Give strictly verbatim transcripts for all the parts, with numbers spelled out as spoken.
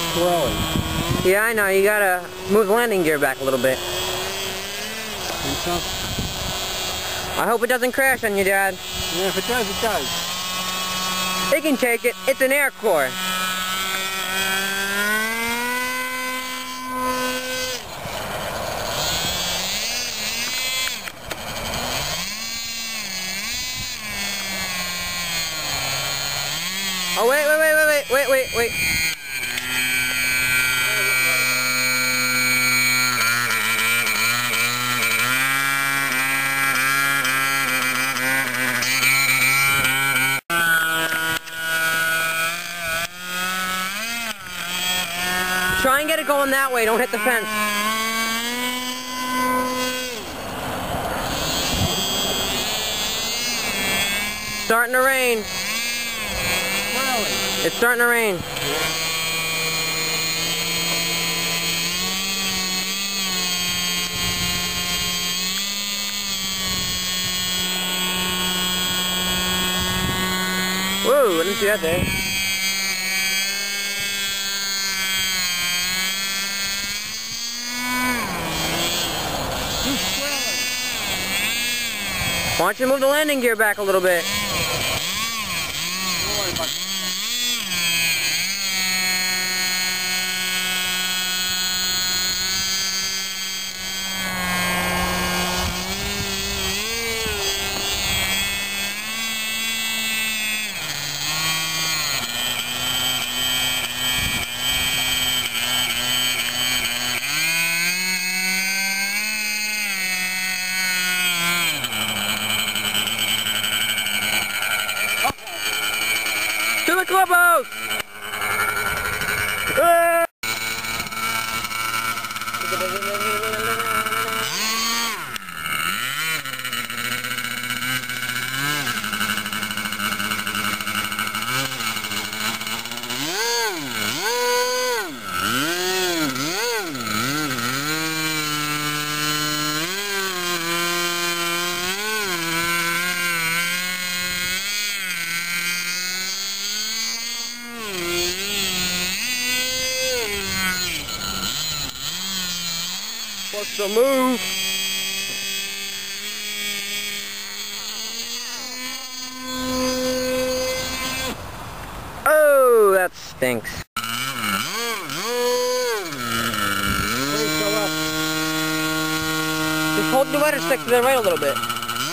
swirling. Yeah, I know. You gotta move the landing gear back a little bit. Think so? I hope it doesn't crash on you, Dad. Yeah, if it does, it does. It can take it. It's an Aircore. Oh, wait, wait, wait, wait, wait, wait, wait, wait. Try and get it going that way, don't hit the fence. Starting to rain. It's starting to rain. Whoa, I didn't see that there. Why don't you move the landing gear back a little bit? Don't worry about it. To the clubhouse! Ah! What's the move? Oh, that stinks. Please go up. Just hold the rudder stick to the right a little bit.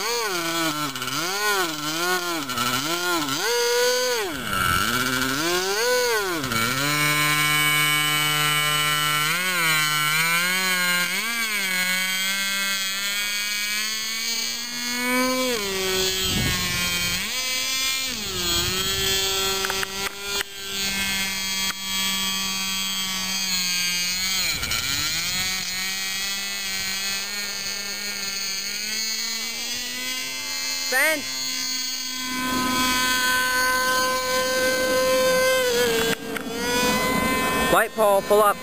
Ben! Light pole, pull up.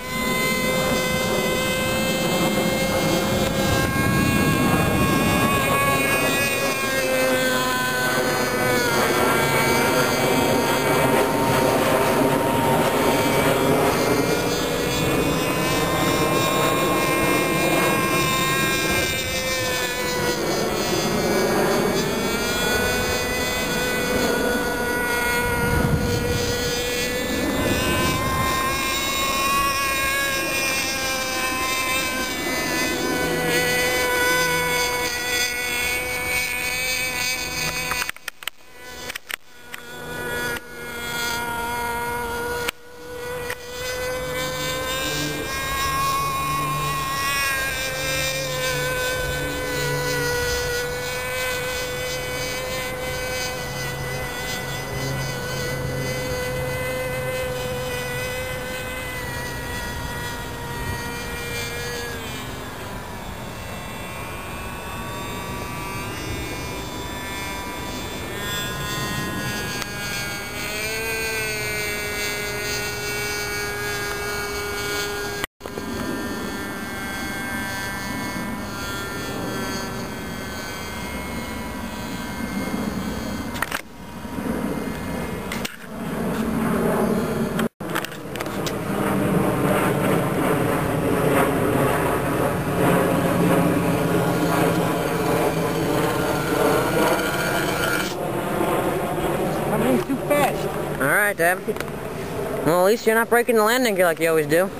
Alright, Deb. Well, at least you're not breaking the landing gear like you always do.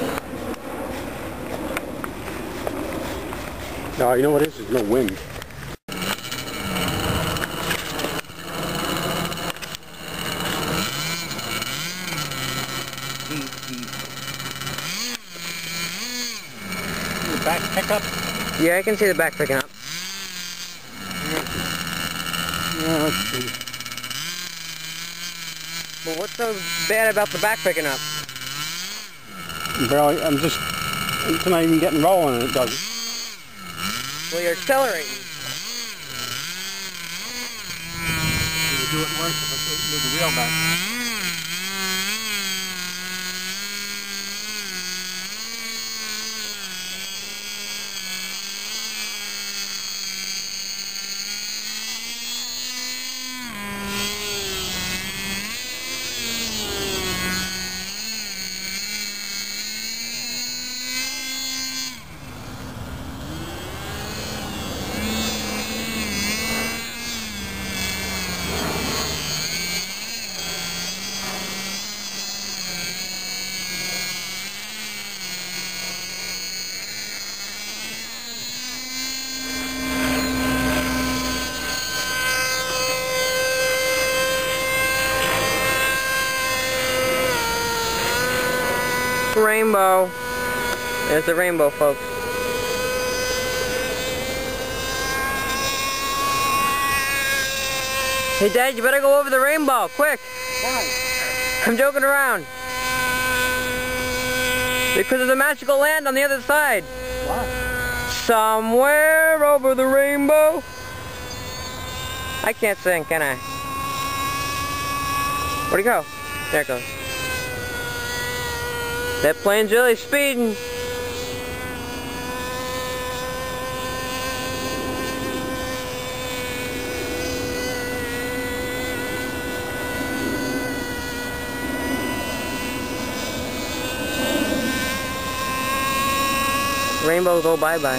No, you know what it is? There's no wind. The back pickup? Yeah, I can see the back picking up. Yeah, let's see. But what's so bad about the back picking up? Barely, I'm just, it's not even getting rolling and it doesn't. Well, you're accelerating. It would do it worse if I move the wheel back. Rainbow. There's the rainbow, folks. Hey, Dad, you better go over the rainbow, quick. Why? I'm joking around. Because there's a magical land on the other side. What? Somewhere over the rainbow. I can't sing, can I? Where'd he go? There it goes. That plane's really speeding. Rainbow, go bye-bye.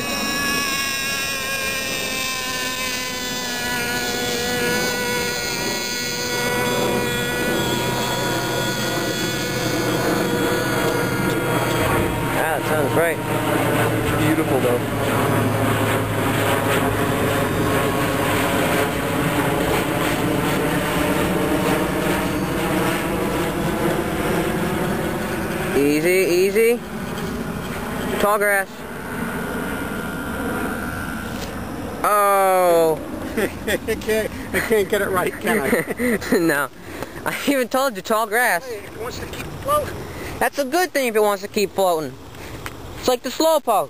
Ah, that sounds great. Beautiful, though. Easy, easy. Tall grass. Oh. I can't, I can't get it right, can I? No. I even told you, tall grass. Hey, it wants to keep floating. That's a good thing if it wants to keep floating. It's like the slowpoke.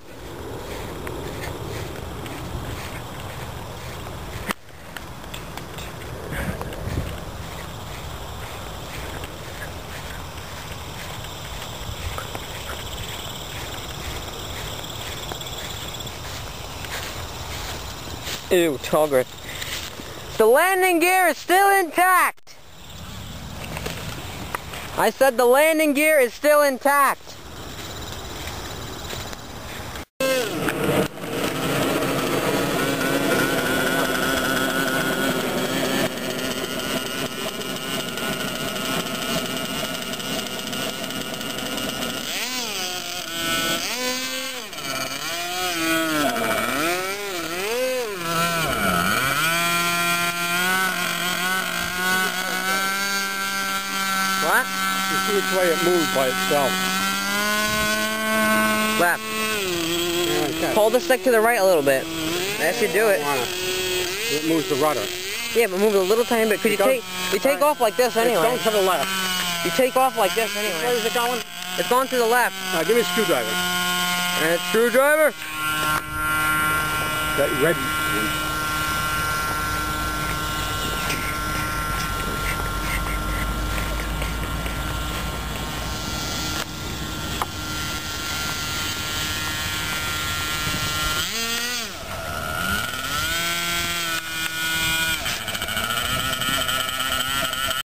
Ew, tall grass. The landing gear is still intact. I said the landing gear is still intact. What? You see which way it moves by itself. Left. Yeah, like that. Hold the stick to the right a little bit. That should do it. It moves the rudder. Yeah, but move it a little tiny bit. Cause you take you take off like this anyway. It's going to the left. You take off like this Where anyway. is it going? It's going to the left. Now give me a screwdriver. And a screwdriver. That red